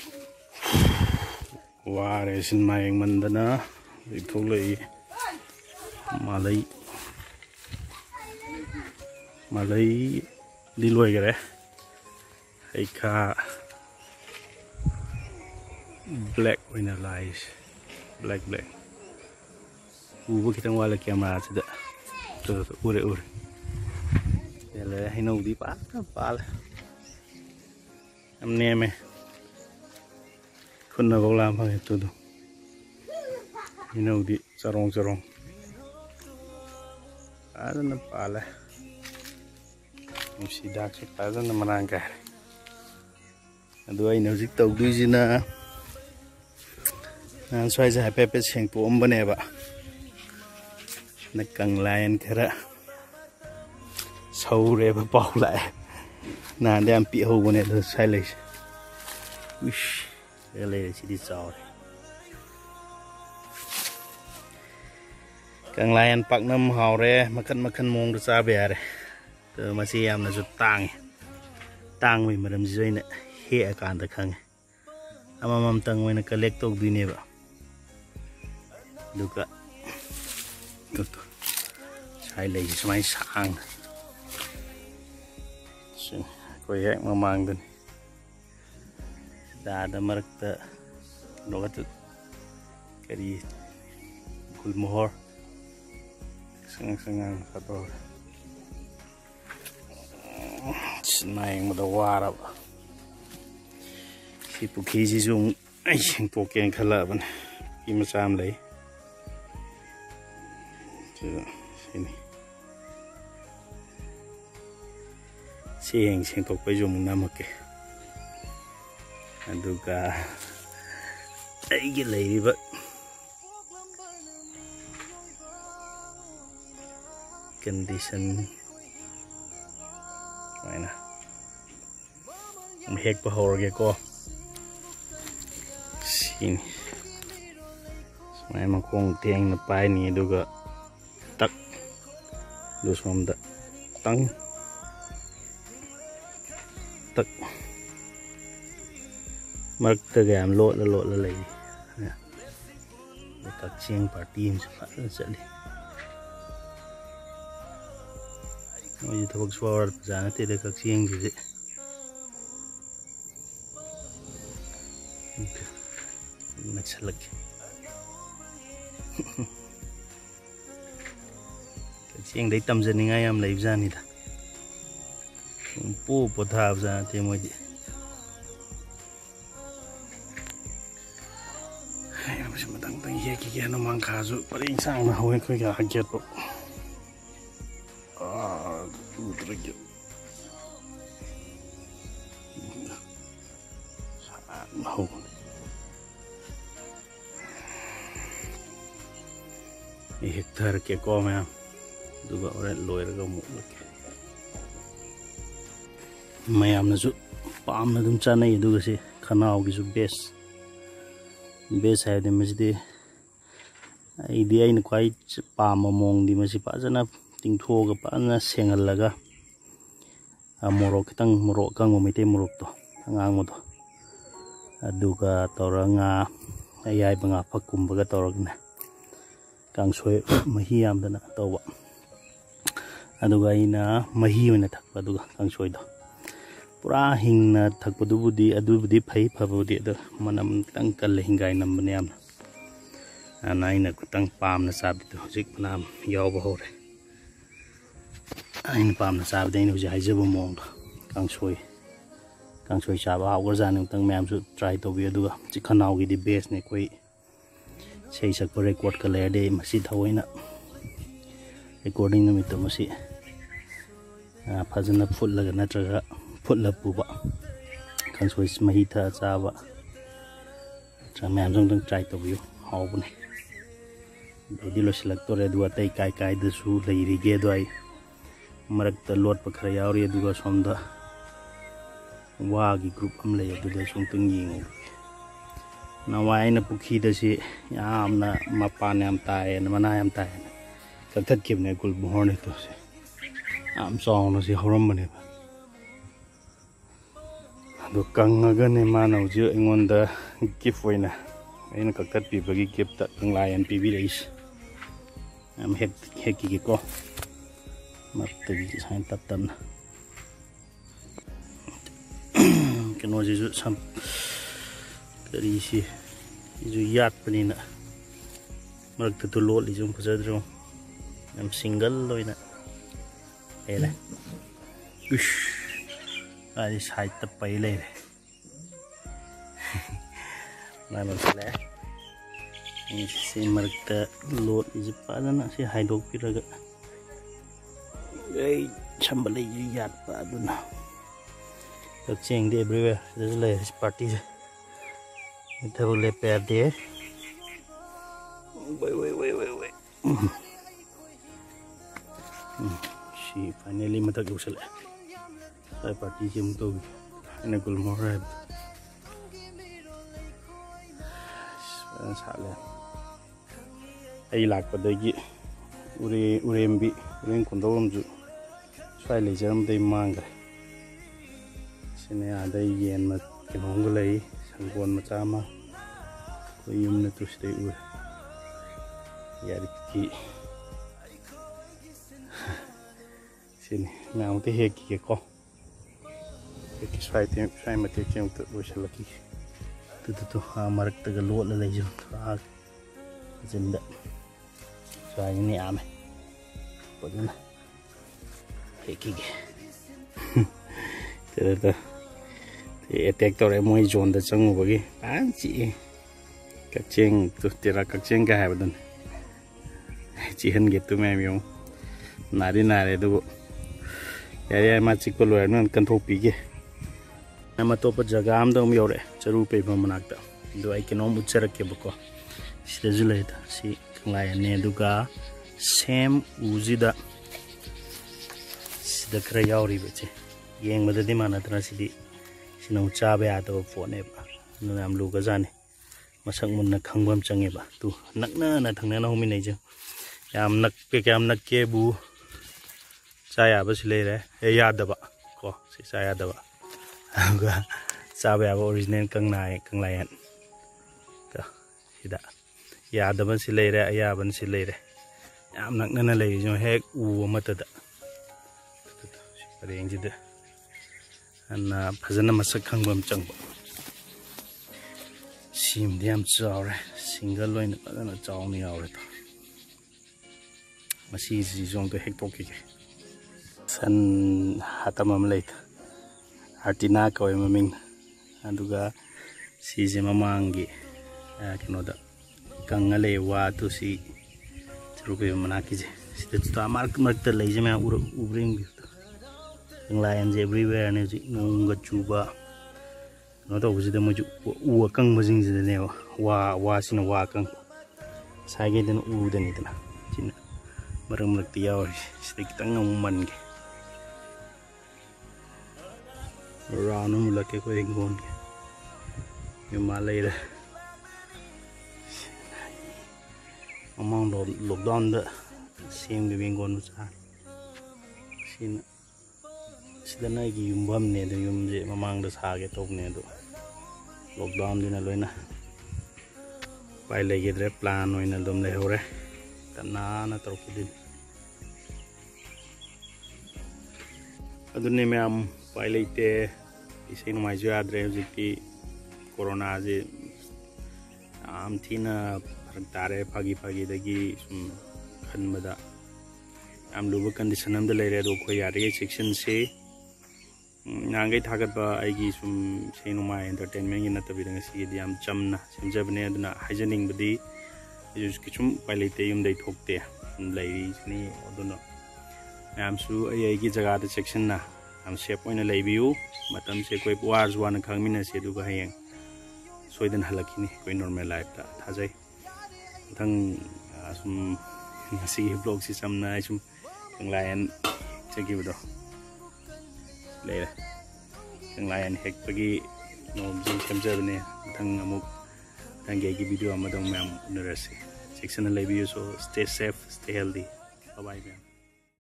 Ware sin mayang mandana itulay malay diloy gare Hekpa black winner lies black ubu kitang wala camera sida to ure ele hinau di pa amne me kunna gogla ma to do hinau di sarong adana pala musidak se padana marangka adu ai music tawdujina nan swai ja pepe seng to ombane ba na Kanglayen khara saure ba pau lại na đem pi ho bone do sai le wish ele chỉ đi chào Kanglayen pak nam hau re makan mong do sa be re to masih am na ju tang mi madam joi na he akan ta khang amam tang we na collect tok du ne ba duka to sai le sai sang ko yak mamang dun da marakta logat kari kulmohor sangang sato sinayang madawara ba si pukisi jung ay sing tokeng khalaban imasam lay sini sing tok pa jung namake aduga ay gilay ba condition Eina Hekpa horge ko sini mai makong tiang na pai ni duga tak do somda tang tak mark ta gam lot la lei tak chiang party sa sali Oye, te box forward, jangan tidak kaksian gitu. Next lagi. Kaksian dari tam jenis ayam live jani dah. Umpu potah jana temu aja. Ayam masih matang ya kiki anu mangkazu paling sang mah hoen kau gak kaget po. Lagi mau hektar ke ko me duga ore loir ga mu mayam na ju pam na dum chanai duga se khanau gi ju bes ha de masdi ai di ai na kwai pam mong di masi pa jana ting tho ga pa na sengal laga morok kitang morok kang momite morok to angang mo to aduga toranga ayai banga phakum baga toragna kang soi mahi am dana towa aduga ina mahi oina thakpa aduga kang soi do pura hingna thakpa dubudi phai phabudi do manam tang kal hingai nam bane am anaina kutang pam na sab to hojik nam yaw ba hore Ain pam na sabi din uji haijabu mong kang soy chaba hawgar zanang tang mayam su try to biya duga si khanau gi di base ne koi sei sak pa record ka layer de masi thawai na recording na mito masi phajana phut laga natraga phut la pu ba kang soy mahi tha chaba cha mayam jong tang try to biyo haw bune di lo select to re duwa tai kai de su lei ri ge do ai marak ta lot pa khara yauri aduga somda wagi group am lay aduga sungtung ying na wai na pukhi da si yamna mapan yam tai na mana yam tai ka that kip ne kul bohor ne to se am song no si horam bane Kanglayen mana uji ingonda gift oina aina kaktat pibagi gift ta Kanglayen pibirais am hekki ko mattagi sain tattan keno jisu sam kari si ju yat panina marakta tu lot lijum khajadro am single loina ele ush ai sai tapai le mana sele ini si marakta lot iji padana si haidok piraga ei chambale yat paduna Kacang di everywhere. This is like party. Itu boleh perde. Wait. She finally mata kusel. Saya party jam tu. Ini kul morab. Salah. Ai lak pada lagi. Urembi kondom tu. Saya lejaram tu mangga. Sini ada yen mat kenonglai sangkon macama ko yumna tu stay ur yariki sini mau te heki ke ko heki sai mate kem tu bosalaki tu marak taga lot la lejo ha jenda sai ni ame poduna heki ke terus Ethak tore moi zone da changu bagi anchi kacheng tu tera kacheng ka habadan chihan get tu me myo nari du ya ma chikko lo nan kan thopi ge ama to pa jaga am dom yore charu pe manak da do ai kenom uchara ke bako sida julai da si Kanglayen ne duga sem uzida sida kra yauri bache yeng madadi mana tra sidi sinau chabe ado phone ba nam lu ga jani masak mun na khangbam change ba tu nakna na thangna na humi nei je yam nak pe kyam nak ke bu chaya ba sile re e ya da ba ko si chaya da ba ga chabe ba original Kanglayen ka sida ya da ban sile re ya ban sile re yam nakna na lei jo hek u mata da pareng ji da Ana phajana masak khangbam changba sim diam chawre single loina padana chawni awre to masi ji jong to hek toki ke san hatamam leit artina ko maming aduga si je mamangi kenoda kangale wa to si rupe manaki je sita to mark ta leije ma ubring Kanglayen everywhere ne ji nunga chuba no to bujida muju u kang bujing ji ne wa sina wa kang sage den u den itna chin marang tiya or stik tang man ge ranu mulake ko engon ge Himalaya among lockdown da sim ge engon sa sin sida na gi yumbam ne do yumje mamang da sage tok ne do lockdown dina loina pai lege dre plan oina dom le hore tanna na torkidin adune me am pai leite isin mai jo adre jiki corona je am thina tare phagi dagi sum khanbada am lubu condition am da leire do ko yare section se nangai thagat ba aigi sum senuma entertainment ina tabidang si diam chamna semjabani aduna hygienic budi jus kichum pailite yum dai thokte lai ni oduna am su aigi jaga da section na am shape oina leibiu matam se koi wars wan khangmina se du ga hayeng soidan halakini koi normal life ta thajai thang sum ngasi vlog si samna sum Kanglayen cheki bodo Leda Kanglayen Hekpagi no jing Semjabani thang amuk thangge gi video amadong mam nurasi section lebi so stay safe stay healthy bye bye.